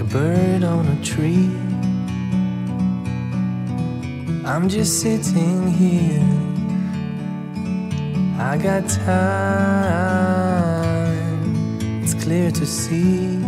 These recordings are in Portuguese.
bird on a tree. I'm just sitting here. I got time. It's clear to see.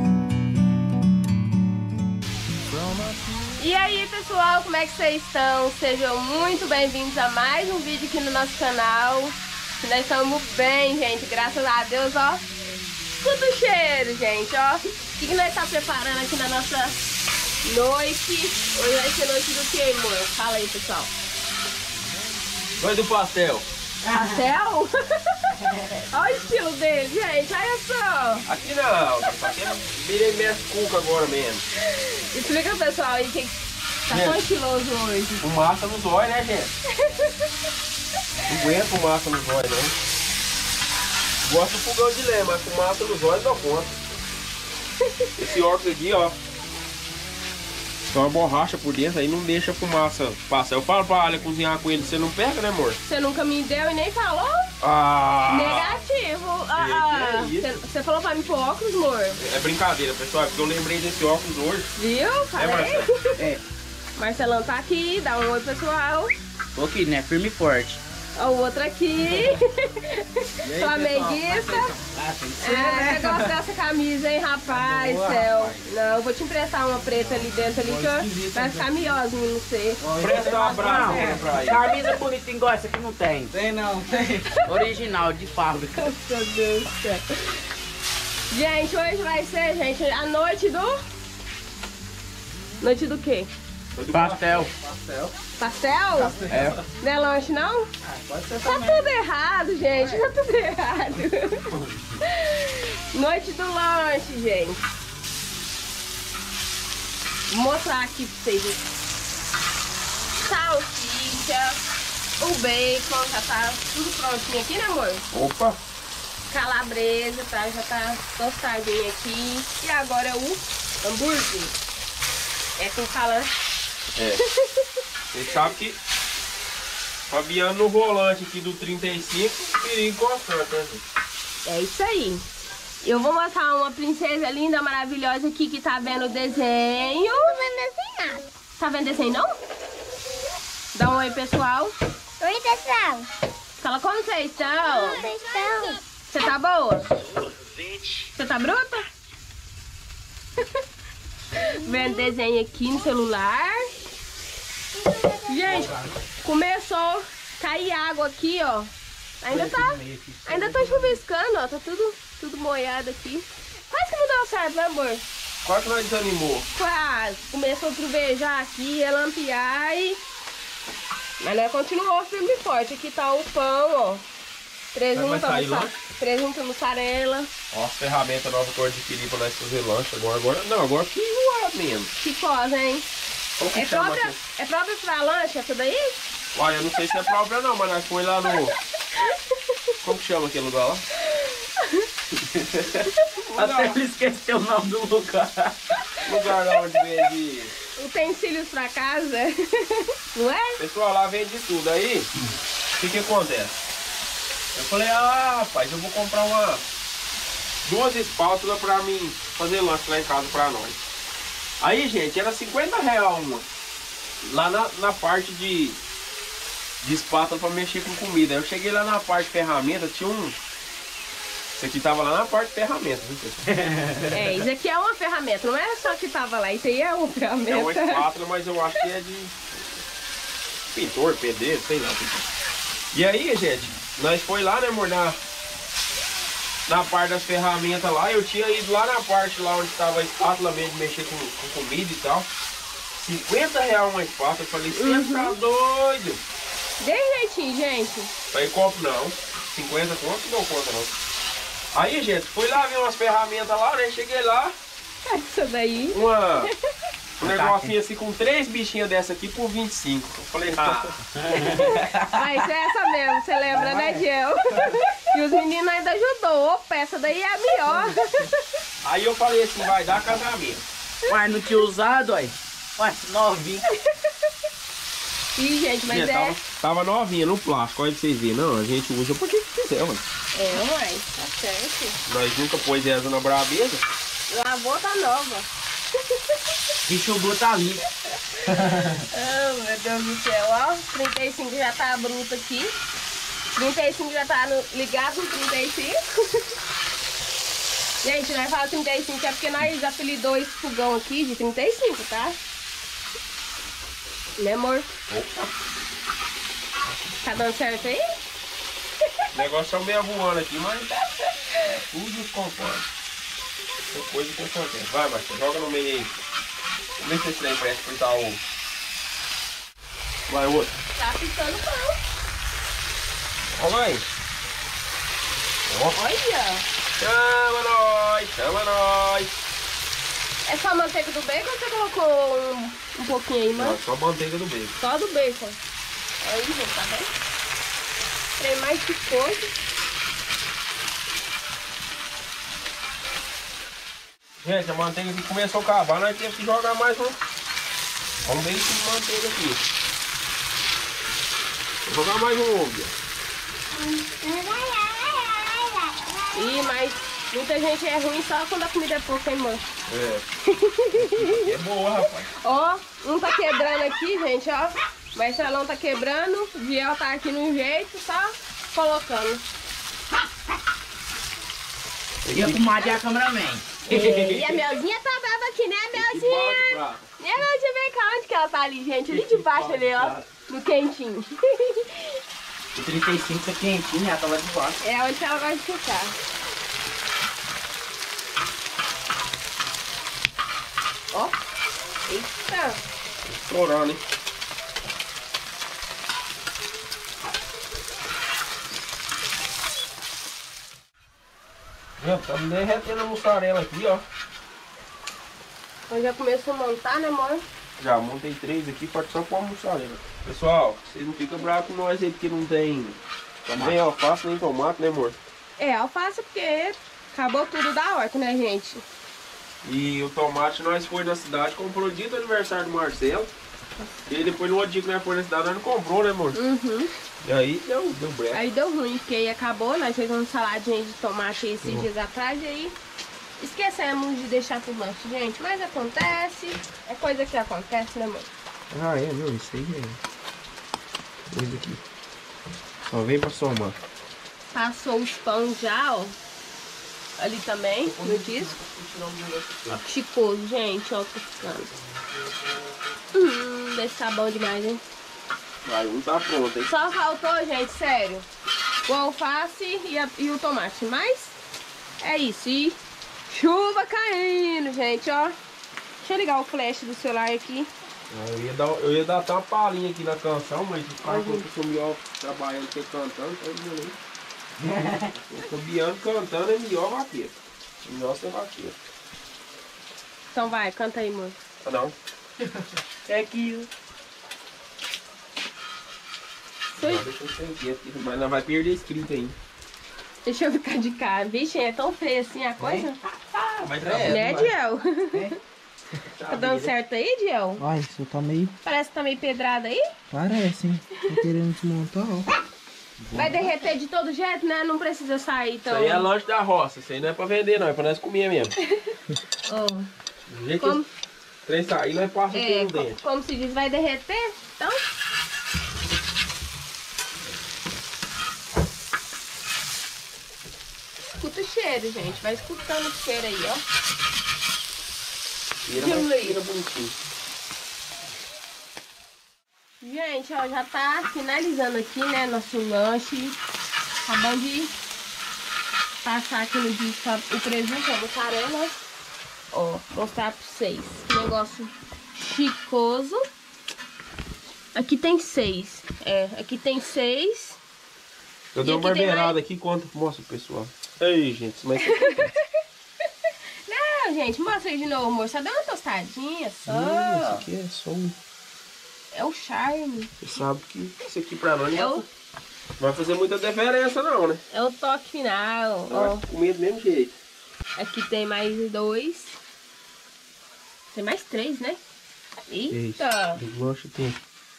E aí pessoal, como é que vocês estão? Sejam muito bem-vindos a mais um vídeo aqui no nosso canal. Nós estamos bem, gente, graças a Deus, ó. Escuta o cheiro, gente, ó. O que nós estamos preparando aqui na nossa noite? Hoje vai ser noite do que, amor? Fala aí, pessoal. Noite do pastel. Pastel? Olha o estilo dele, gente, olha só. Aqui não, aqui virei minhas cuca agora mesmo. Explica, pessoal, aí que tá tão estiloso hoje. Fumaça nos olhos, né, gente? Não aguento fumaça nos olhos, não. Gosto do fogão de lenha, mas fumaça nos olhos não conta. Esse óculos aqui, ó, tem uma borracha por dentro, aí não deixa a fumaça passar. Eu falo pra Alia cozinhar com ele, você não pega, né, amor? Você nunca me deu e nem falou? Negativo. Você falou pra mim pôr óculos, amor? É brincadeira, pessoal, é porque eu lembrei desse óculos hoje. Viu? Falei. Marcelo? Marcelão tá aqui, dá um oi, pessoal. Tô aqui, né? Firme e forte. Ó, o outro aqui. Flamenguista. Você gosta dessa camisa, hein, rapaz? Céu. Não, eu vou te emprestar uma preta ali dentro ali, que vai ficar melhorzinho em você. Presta uma brava pra ele. Camisa bonita igual essa aqui não tem. Tem não, tem. Original, de fábrica. Meu Deus do céu. Gente, hoje vai ser, gente, a noite do... Noite do quê? Pastel. Pastel? É. Não é lanche, não? Pode ser Tá também. tudo errado, gente. Tá tudo errado. Noite do lanche, gente. Vou mostrar aqui pra vocês. Salsicha, o bacon, já tá tudo prontinho aqui, né, amor? Opa! Calabresa, tá? Já tá tostadinho aqui. E agora o hambúrguer. É com fala. É. Você sabe que Fabiano no volante aqui do 35, perigo constante, né, gente? É isso aí. Eu vou mostrar uma princesa linda, maravilhosa aqui que tá vendo o desenho. Não tô vendo desenhado. Tá vendo desenho, não? Dá um oi, pessoal. Oi, pessoal. Fala como vocês estão. Como vocês estão? Você tá boa? Você tá bruta? Vendo desenho aqui no celular. Gente, começou a cair água aqui, ó. Ainda tá chuviscando, ó. Tá tudo molhado aqui. Quase que não deu certo, né, amor? Quase que nós desanimou. Quase. Começou a trovejar aqui, relampear e... Mas nós continuou firme e forte. Aqui tá o pão, ó. Presunto, mussarela. Ó, as ferramentas novas que eu adquiri pra nós fazer lanche. Agora que enjoado mesmo. Que coisa, hein? Como que chama aqui? É própria pra lanche essa daí? Olha, eu não sei se é própria não, mas nós foi lá no... Como que chama aquele lugar lá? Até ele esqueceu o nome do lugar. Lugar lá onde vende... Utensílios pra casa. Não é? Pessoal, lá vende tudo. Aí, o que acontece? Eu falei, rapaz, eu vou comprar duas espátulas pra mim fazer lanche lá em casa pra nós. Aí, gente, era R$50 uma. Lá na parte de espátula pra mexer com comida. Eu cheguei lá na parte de ferramenta, tinha um... Isso aqui tava lá na parte de ferramenta, viu, pessoal? É, isso aqui é uma ferramenta, não é só que tava lá, isso aí é uma ferramenta. É uma espátula, mas eu acho que é de pintor, pedreiro, sei lá. E aí, gente, nós foi lá, né, amor, na parte das ferramentas lá. Eu tinha ido lá na parte lá onde estava a espátula mesmo, mexer com comida e tal. R$50 uma espátula. Eu falei, você tá doido? De jeitinho, gente. Falei, compro não. 50 conto, não conta não. Aí, gente, fui lá ver umas ferramentas lá, né? Cheguei lá. Essa daí. Um negocinho assim com 3 bichinhas dessa aqui por 25. Eu falei, Mas é essa mesmo, você lembra, né, Gel? E os meninos ainda ajudou. Opa, essa daí é a melhor. Aí eu falei assim, vai dar casamento. Uai, não tinha usado, uai. Uai, novinho. Ih, gente, mas Tava novinha no plástico, olha pra vocês verem. Não, a gente usa porque quiser, mano. É, uai, tá certo. Nós nunca pôs essa na brabeza. Lavou, tá nova. Bicho bruto ali. Oh, meu Deus do céu, ó. 35 já tá bruto aqui. 35 já tá ligado no 35. Gente, nós falamos 35 é porque nós apelidou esse fogão aqui de 35, tá? Né, amor? Opa. Tá dando certo aí? O negócio é meio voando aqui, mas tudo concorda. Tem coisa que acontece. Vai, Marcia, joga no meio aí. Vamos ver se esse trem parece fritar o ovo. Vai, outro. Tá ficando bom. Ó, vai. Ó. Olha! Chama nós, chama nós. É só a manteiga do bacon ou você colocou um pouquinho aí, mano? Não, só manteiga do bacon. Só do bacon. Aí, gente, tá vendo? Trem mais picoso. Gente, a manteiga aqui começou a acabar, nós temos que jogar mais um. Vamos ver esse manteiga aqui. Vou jogar mais um ovo. Ih, mas muita gente é ruim só quando a comida é pouca, hein, mano? É. É boa, rapaz. Ó, um tá quebrando aqui, gente, ó. O Marcelão tá quebrando, o Biel tá aqui no jeito, só colocando. E a comadre é a cameraman. E a Melzinha tá brava aqui, né, Melzinha? E a Melzinha, vem cá, onde que ela tá ali, gente? Ali de baixo, ali, ó, no quentinho. O 35 tá quentinho, ela tava de baixo. É onde ela vai ficar. Ó, eita. Estourando, hein? Gente, tá derretendo a mussarela aqui, ó. Eu já começou a montar, né, amor? Já montei 3 aqui, pode só pôr a mussarela. Pessoal, vocês não ficam bravos com nós aí, porque não tem nem alface nem tomate, né, amor? É, alface porque acabou tudo da horta, né, gente? E o tomate nós foi na cidade, comprou dia do aniversário do Marcelo. E depois no outro dia que nós foi na cidade, nós não comprou, né, amor? Uhum. E aí deu brecha. Aí deu ruim, porque aí acabou, nós fizemos uma saladinha de tomate aí esses dias atrás e aí esquecemos de deixar pro lanche, gente. Mas acontece, é coisa que acontece, né, amor? Ah, é, meu, isso aí é coisa aqui. Só vem pra somar. Passou os pão já, ó. Ali também, no disco. Chicoso, gente, ó, tô ficando. Desse tá bom demais, hein? Vai, um tá pronto, hein? Só faltou, gente, sério, o alface e o tomate. Mas é isso. E chuva caindo, gente, ó. Deixa eu ligar o flash do celular aqui. Eu ia dar até uma palhinha aqui na canção, mas o cara falou que eu sou melhor trabalhando que cantando, então eu não. O Biano cantando é melhor bater. Melhor ser bater. Então vai, canta aí, mano. Ah, não? É aqui. Deixa eu sentir aqui, mas não vai perder escrito ainda. Deixa eu ficar de cara. Vixe, é tão feio assim a coisa. Mas Né, Diel? Tá dando certo aí, Diel? Ai, isso tá meio... Parece que tá meio pedrado aí. Parece, hein? Tô querendo desmontar, ó. Vai derreter de todo jeito, né? Não precisa sair Isso tão... aí é lanche da roça, isso aí não é pra vender não, é pra nós comer mesmo. Ó, Do jeito Como- que esse trem sair, nós passamos pelo dente. como se diz, vai derreter, então... Escuta o cheiro, gente. Vai escutando o cheiro aí, ó. Tira bonitinho. Gente, ó, já tá finalizando aqui, né, nosso lanche. Acabamos de passar aqui no disco o presunto, a mussarela. Ó, mostrar pra vocês. Negócio chicoso. Aqui tem 6. É, aqui tem 6. Eu dei E uma aqui tem barbeirada mais- aqui, conta, mostra pro pessoal. Ei, gente, mas Não, gente, mostra aí de novo, amor. Só dá uma tostadinha, isso só. aqui é só um... É o charme. Você sabe que isso aqui pra nós É não o, vai fazer muita diferença não, né? é o toque final. Ó, Nós comer do mesmo jeito. aqui tem mais 2. Tem mais 3, né? Eita! Isso. Lanche tem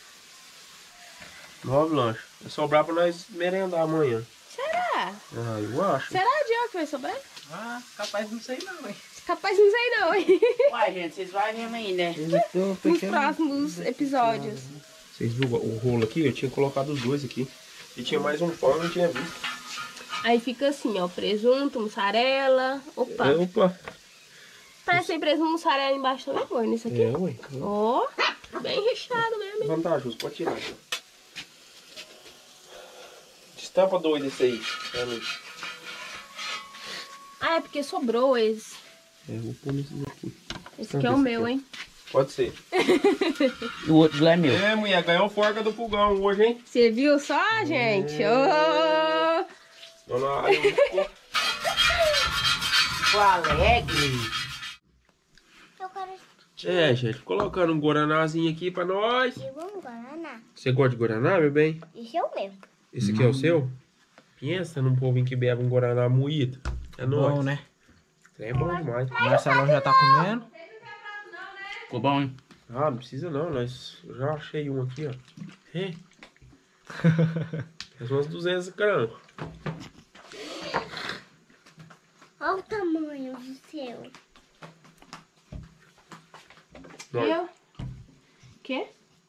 9 lanches. Vai sobrar pra nós merendar amanhã. Será? Ah, eu acho. Será, Diego, que vai sobrar? Ah, capaz não sei não, hein? Rapaz, não sei não, hein? Uai, gente, vocês vão vendo aí, né? Nos próximos episódios. Vocês viram o rolo aqui? Eu tinha colocado os dois aqui. E tinha mais um pão, eu não tinha visto. Aí fica assim, ó, presunto, mussarela. Opa. Opa. Parece que tem presunto, mussarela embaixo também, amor, nisso aqui. É, ué. Ó, bem recheado mesmo, hein? Vantajoso, pode tirar aqui. Estampa doido esse aí. Pra mim. Ah, é porque sobrou esse. É, eu vou pôr nesses aqui. Esse aqui é o meu, hein? Pode ser. O outro lá é meu. É, mulher, ganhou forca do fogão hoje, hein? Você viu só, gente? Ô! Dona Área ficou... Ficou alegre. Eu quero É, gente, colocando um guaranazinho aqui pra nós. um guaraná. Você gosta de guaraná, meu bem? Esse é o meu. Esse aqui é o seu? Pensa num povo que bebe um guaraná moído. É nóis. Bom, né? É bom demais. O Marcelão já tá comendo. Ficou bom, hein? Ah, não precisa não, nós eu já achei um aqui, ó. É. Faz umas 200 gramas. Olha o tamanho do seu. Eu? Quê?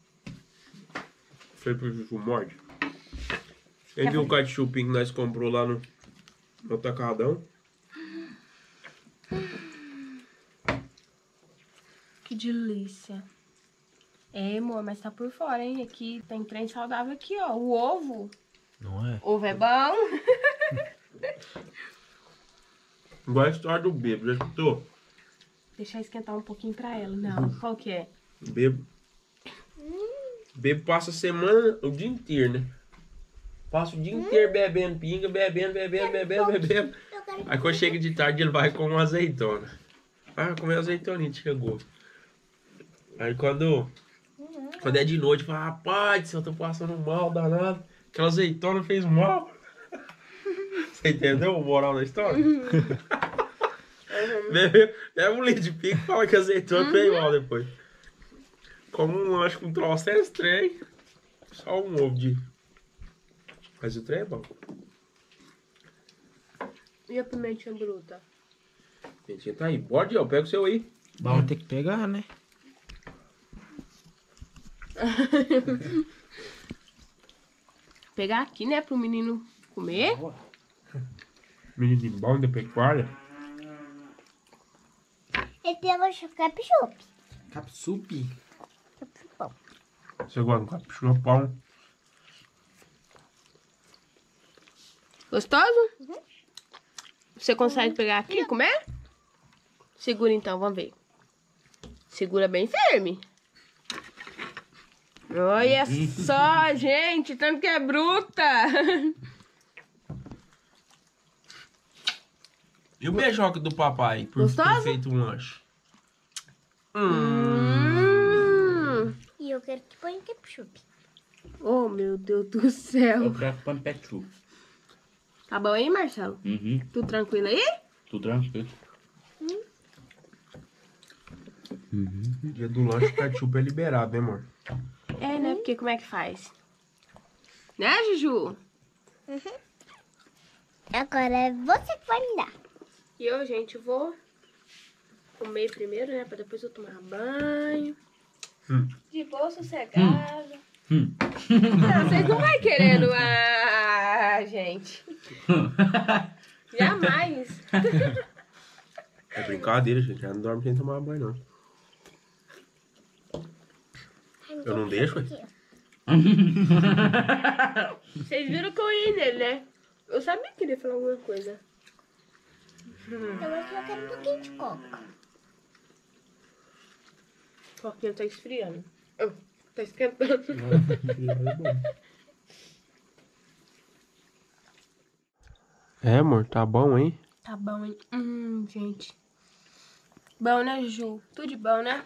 Foi pro Juju morde. Ele viu o ketchupinho que nós comprou lá no Atacadão. Que delícia. É, amor, mas tá por fora, hein? Aqui tem trem saudável aqui, ó. O ovo. Não é? Ovo é bom. Igual a história do bebo, já escutou? Deixa eu esquentar um pouquinho pra ela. Não, qual que é? Bebo. Bebo passa a semana, o dia inteiro, né? Passa o dia inteiro bebendo pinga, bebendo. Aí quando chega de tarde ele vai com uma azeitona. Ah, comer azeitoninha, chegou. Aí quando é de noite, fala, rapaz, eu tô passando mal, danado. Aquela azeitona fez mal. Você entendeu o moral da história? Bebe um litro de pico e fala que a azeitona fez mal depois. Como um lanche com troço é estranho. Só um ovo de... Mas o trem é bom. E a pimentinha bruta? A pimentinha tá aí. Bora, ó, pega o seu aí. Vamos ter que pegar, né? Pegar aqui, né, pro menino comer. Menino bom da pecuária. Esse é o ketchup. Capsup. Você gosta de capixupão? Gostoso? Você consegue pegar aqui e comer? Segura então, vamos ver. Segura bem firme. Olha só, gente, tanto que é bruta. E o beijoca do papai por ter Gostoso? feito um lanche? E eu quero que põe ketchup. Oh, meu Deus do céu. Eu quero pão ketchup. Tá bom aí, Marcelo? Uhum. Tudo tranquilo aí? Tudo tranquilo. Dia do lanche, o ketchup é liberado, né, amor? É, né? Porque como é que faz? Né, Juju? Agora é você que vai me dar. E eu, gente, vou comer primeiro, né? Pra depois eu tomar banho. De boa, sossegada. Não, vocês não vai querendo gente. Jamais. É brincadeira, gente. Já não dorme sem tomar banho, não. Eu não deixo, ué. Vocês viram que eu ia nele, né? Eu sabia que ele ia falar alguma coisa. Eu acho que eu quero um pouquinho de coca. Porque ele tá esfriando. Oh, tá esquentando. É, amor, tá bom, hein? Tá bom, hein? Gente. Bom, né, Juju? Tudo de bom, né?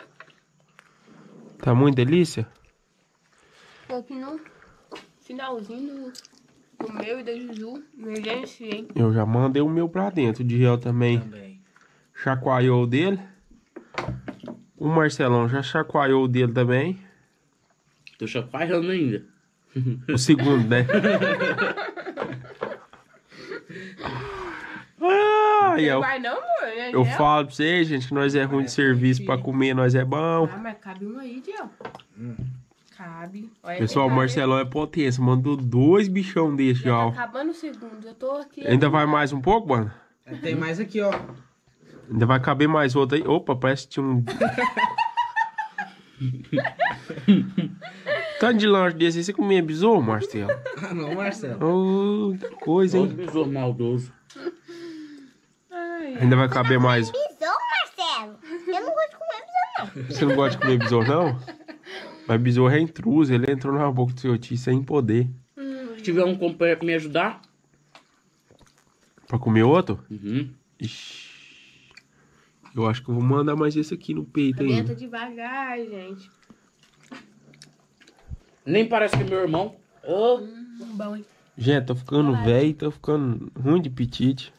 Tá muito delícia? Tô aqui no finalzinho do meu e da Juju. Emergência, hein? Eu já mandei o meu pra dentro. O Diel também chacoalhou o dele. O Marcelão já chacoalhou o dele também. Tô chacoalhando ainda. O segundo, né? Aí, Não vai não, amor? eu falo pra vocês, gente, que nós é ruim de serviço pra comer, nós é bom. Ah, mas cabe um aí, Diel. Cabe. Olha, Pessoal, o tem Marcelão é potência, mandou 2 bichão desse já, já ó. tá acabando o segundo. Eu tô aqui. Ainda vai mais um pouco, mano? Tem mais aqui, ó. Ainda vai caber mais outro aí. Opa, parece que tinha um... Tanto de lanche desse aí, você comia besouro, Marcelo? Ah, não, Marcelo. Oh, que coisa, Ô, hein? besouro maldoso. Ai, Ainda vai caber mais. Besouro, Marcelo. Eu não gosto de comer besouro, não. Você não gosta de comer besouro, não? Mas besouro é intruso, ele entrou na boca do seu tio sem poder. Se tiver um companheiro pra me ajudar. Pra comer outro? Uhum. Ixi. Eu acho que eu vou mandar mais esse aqui no peito aguenta ainda. devagar, gente. Nem parece que é meu irmão. Ô, Bom, hein? Gente, tô ficando velho, tô ficando ruim de apetite.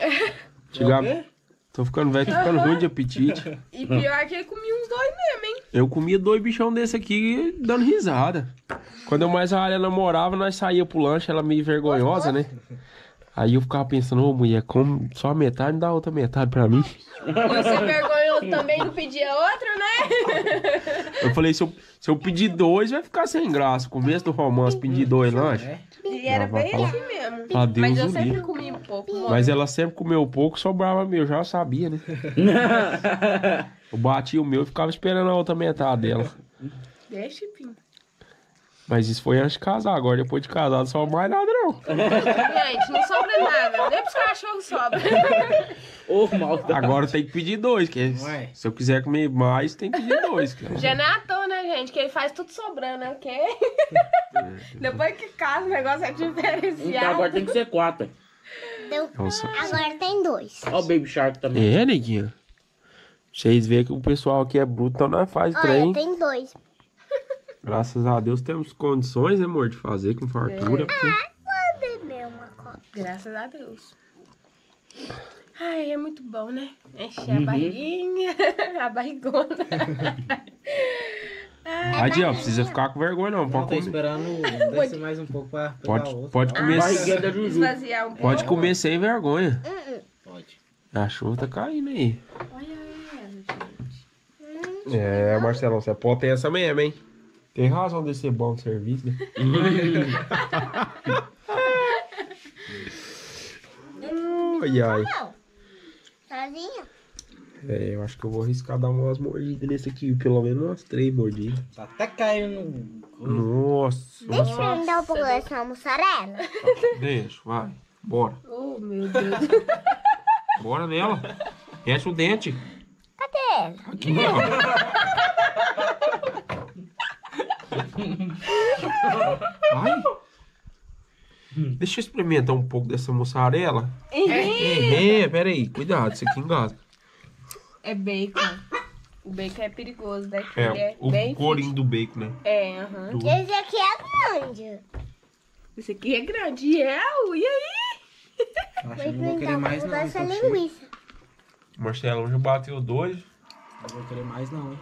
Tô ficando velho, tô ficando ruim de apetite. E pior que eu comi uns 2 mesmo, hein? Eu comia 2 bichão desse aqui dando risada. Quando eu mais a área namorava, nós saía pro lanche, ela meio vergonhosa, né? Aí eu ficava pensando, ô mulher, come só a metade, dá a outra metade pra mim. E você vergonhoso também não pedia outro, né? Eu falei, se eu pedir 2, vai ficar sem graça. Começo do romance, pedir 2 lanches. E era vai bem falar. assim mesmo. Ah, Deus Mas eu o sempre livre. comi um pouco. Mas ela sempre comeu pouco, sobrava meu, já sabia, né? Eu batia o meu e ficava esperando a outra metade dela. Deixa, Pim. Mas isso foi antes de casar, agora depois de casado não sobra mais nada não. Gente, não sobra nada. Nem pros cachorros sobra. ô, maldoso. Agora tem que pedir 2, que Ué. se eu quiser comer mais, tem que pedir 2. Já não é à toa, né, gente? Que ele faz tudo sobrando, né? Ok? Depois que casa, o negócio é Então diferenciado. agora tem que ser 4. Deu. Nossa. Agora tem 2. Ó o Baby Shark também. É, neguinha. Vocês veem que o pessoal aqui é bruto, então nós faz trem. Olha, tem 2. Graças a Deus temos condições, né, amor, de fazer com fartura. Porque... Vou beber uma coca. Graças a Deus. Ai, é muito bom, né? Encher a barriguinha, a barrigona. Adiel, precisa ficar com vergonha não. Não, Pode tô comer, esperando descer mais um pouco pra pegar outro. pode comer, Barriguinha da Juju. Esvaziar um pouco. pode comer sem vergonha. Pode. A chuva tá caindo aí. Olha ela, gente. É, Marcelão, você é potência mesmo, hein? Tem razão de ser bom de serviço, né? Ai, ai. Não. Sozinha? É, eu acho que eu vou arriscar dar umas mordidas nesse aqui. Pelo menos umas 3 mordidas. Tá até caindo. Nossa. Deixa eu me dar um pouco dessa mussarela. Deixa, vai. Bora. Oh, meu Deus. Bora nela. Fecha o dente. Cadê ela? Aqui, ó. Vai. Deixa eu experimentar um pouco dessa mussarela. Pera aí. Cuidado, isso aqui engasga. É bacon. O bacon é perigoso, né? Que É, ele é o bem corinho do bacon, né? É, aham. Esse aqui é grande. Esse aqui é grande. E aí? Acho que eu não vou querer mais não. Essa então chega. linguiça. O Marcelão já bateu 2. Não vou querer mais não, hein?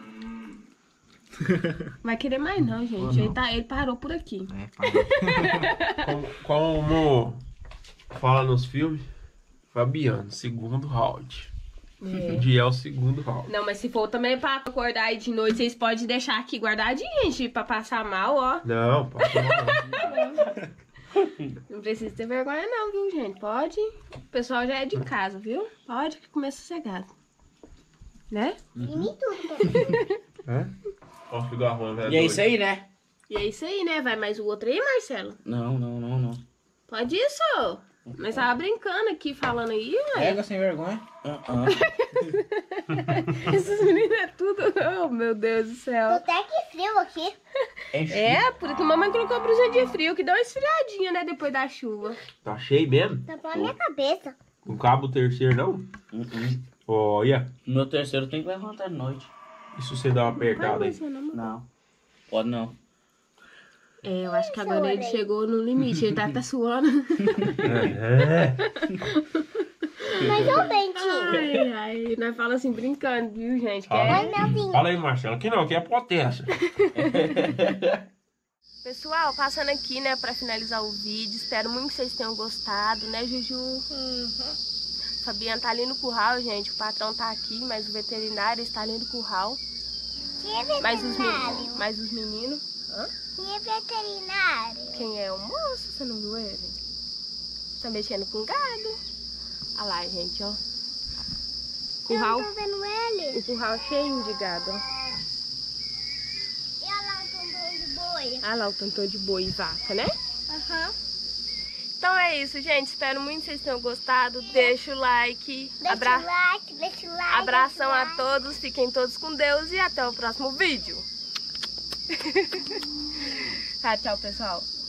Vai querer mais não, gente. Ele parou por aqui. É, para. Como fala nos filmes, Fabiano, segundo round. É. Diel, segundo round. Não, mas se for também pra acordar aí de noite, vocês podem deixar aqui guardadinho, gente, pra passar mal, ó. Não, pode não. Não precisa ter vergonha não, viu, gente? Pode. O pessoal já é de casa, viu? Pode que comer sossegado. Né? E me tudo. É? Ó, filho do Armando, velho. E é isso aí, né? E é isso aí, né? Vai mais o outro aí, Marcelo? Não. Pode isso? Nós tava brincando aqui, falando aí, ué. Pega sem vergonha. Esses meninos é tudo... Oh, meu Deus do Tô céu. até que frio aqui. É, por isso que a mamãe colocou a blusa de frio, que deu uma esfriadinha, né, depois da chuva. Tá cheio mesmo? Tá pra minha cabeça. Com cabo terceiro, não? Olha. Meu terceiro tem que levantar de noite. E se você dá uma apertada aí? Não. Pode não. É, eu acho que agora ele chegou no limite, ele tá até suando. É. Mas ô, Bentinho. Ai, nós falamos assim, brincando, viu, gente? Que Ah. é... Oi, Melvinho. Fala aí, Marcelo. Aqui não, aqui é potência. Pessoal, passando aqui, né, pra finalizar o vídeo. Espero muito que vocês tenham gostado, né, Juju? Fabiana tá ali no curral, gente. O patrão tá aqui, mas o veterinário está ali no curral. Quem é veterinário? Mais os meninos. Hã? Quem é veterinário? Quem é o moço? Você não viu ele? Tá mexendo com gado. Olha lá, gente, ó. Curral. Eu não tô vendo ele. O curral cheio de gado, ó. E olha lá o tantão de boi. Olha lá o tantão de boi e vaca, né? Aham. Então é isso, gente. Espero muito que vocês tenham gostado. Deixa o like. Deixa o like, deixa o like. Abração deixa o a like. todos. Fiquem todos com Deus e até o próximo vídeo. Tchau, pessoal.